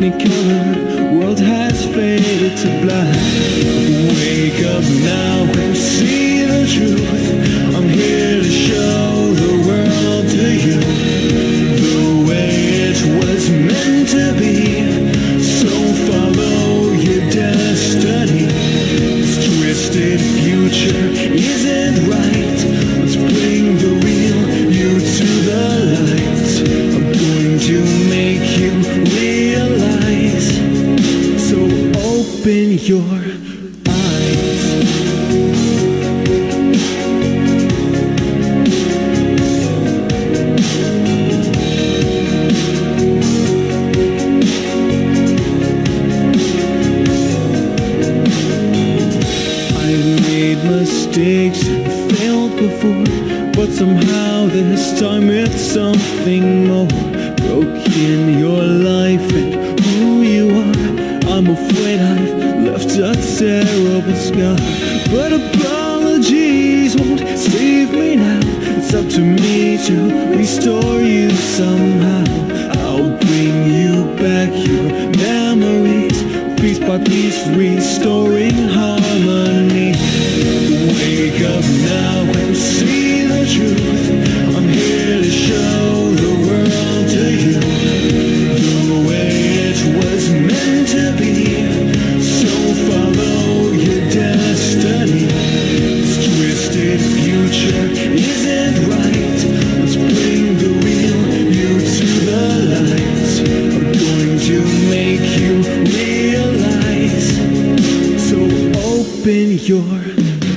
technicolor world has faded to black. Wake up now and see the truth. I'm here to show the world to you the way it was meant to be. So follow your destiny. This twisted future isn't right. Let's bring the real you to the light. I'm going to make you realize. So open your mistakes failed before, but somehow this time it's something more. Broken your life and who you are. I'm afraid I've left a terrible scar, but apologies won't save me now. It's up to me to restore you somehow. I'll bring you back your memories, piece by piece, restoring harmony. Wake up now and see the truth. I'm here to show the world to you the way it was meant to be. So follow your destiny. This twisted future isn't right. Let's bring the real you to the light. I'm going to make you realize. So open your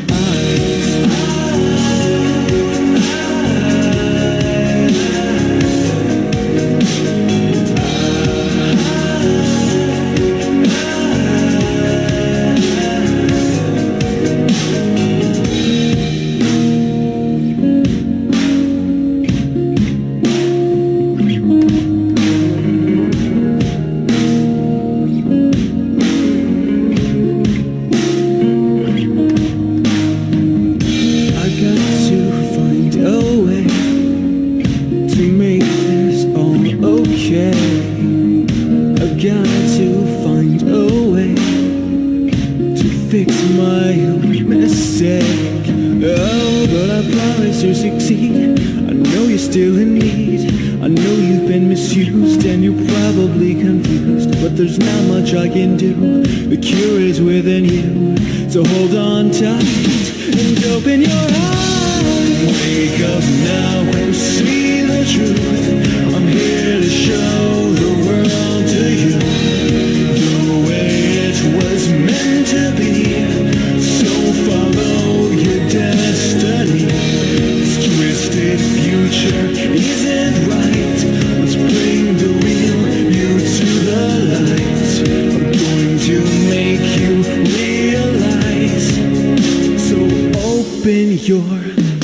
I've got to find a way to fix my own mistake. Oh, but I promise to succeed. I know you're still in need. I know you've been misused and you're probably confused, but there's not much I can do. The cure is within you, so hold on tight and open your eyes. Wake up now and see the truth. I'm here to show the world to you the way it was meant to be. So follow your destiny. This twisted future isn't right. Let's bring the real you to the light. I'm going to make you realize. So open your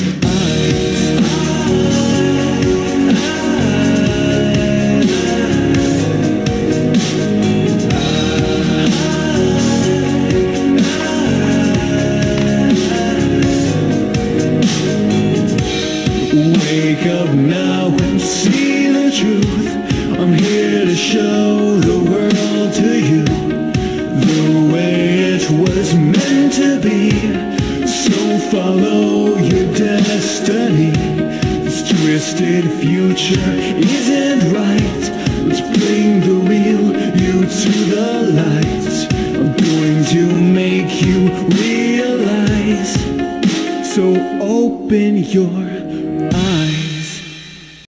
wake up now and see the truth. I'm here to show the world to you the way it was meant to be. So follow your destiny. This twisted future isn't right. Let's bring the real you to the light. I'm going to make you realize. So open your